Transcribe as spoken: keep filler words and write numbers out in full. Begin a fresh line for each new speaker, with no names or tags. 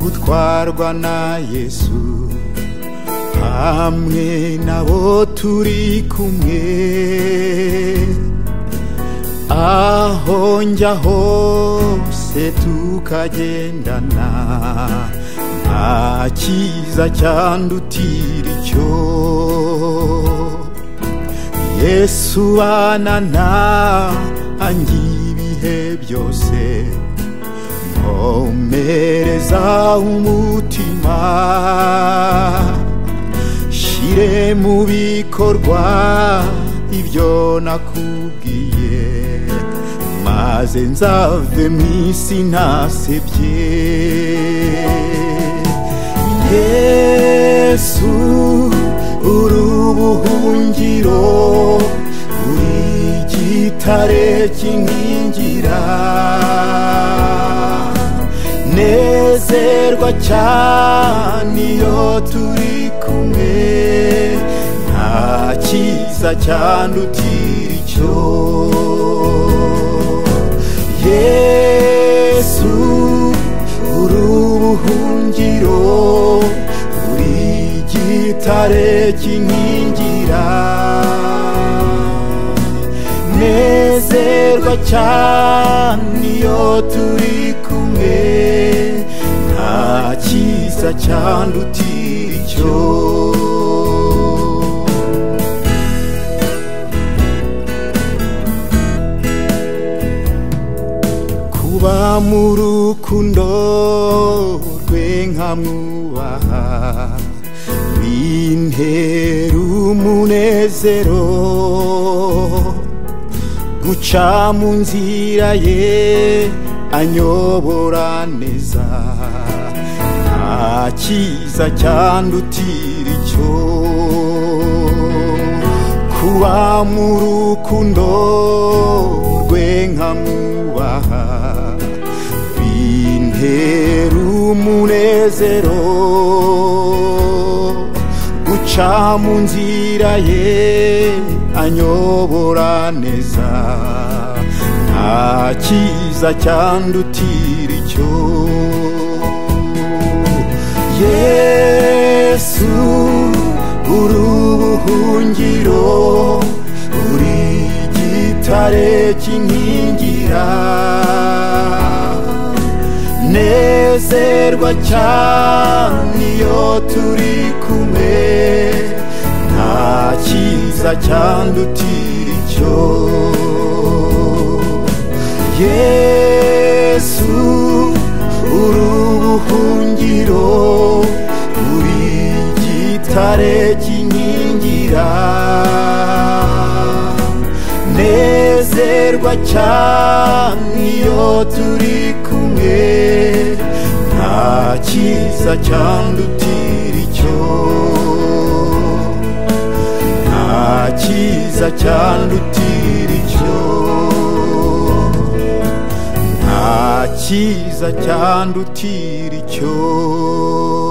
gutwarwa na Yesu hamwe nabo turi kumwe, aho njya hose tukagendana, nta cyiza cyandutira icyo. Yesu banana angibihe byose, nkomereza umutima, shire mu bikorwa ibyo nakubwiye, maze nzave mw'isi ntasebye. Yesu uri ubuhungiro, uri igitare kinkingira, nezerwa cyane iyo turi kumwe, nta cyiza cyandutira icyo. Yesu uri ubuhungiro, uri igitare kinkingira, nezerwa cyane iyo turi kumwe, nta cyiza cyandutira icyo. Kuba mu rukundo rwe nkamwubaha, bintera umunezero, guca mu nzira ye anyobora neza, nta cyiza cyandutira icyo. Kuba mu rukundo rwe nkamwubaha, bintera umunezero, guca mu nzira ye anyobora neza, nta cyiza cyandutira icyo. Yesu uri ubuhungiro, uri igitare kinkingira, nezerwa cyane iyo turi kumwe, nta cyiza cyandutira icyo. Yesu uri ubuhungiro, uri igitare kinkingira, nezerwa cyane iyo turi kumwe, nta cyiza cyandutira icyo. Nta cyiza cyandutira icyo, nta cyiza cyandutira icyo.